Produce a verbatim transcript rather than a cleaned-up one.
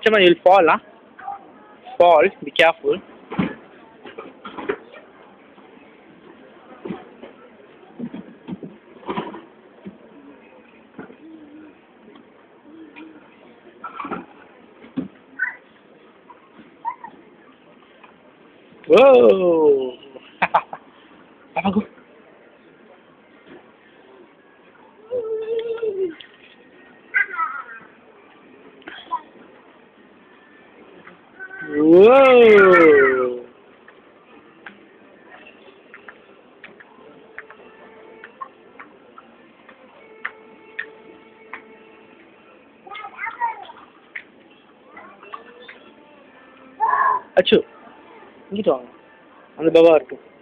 Chama, you'll fall, huh? Fall. Be careful. Whoa! Papa, go. Whoa! அச்சு இங்கிட்டு வாங்க அந்த பவா இருக்கு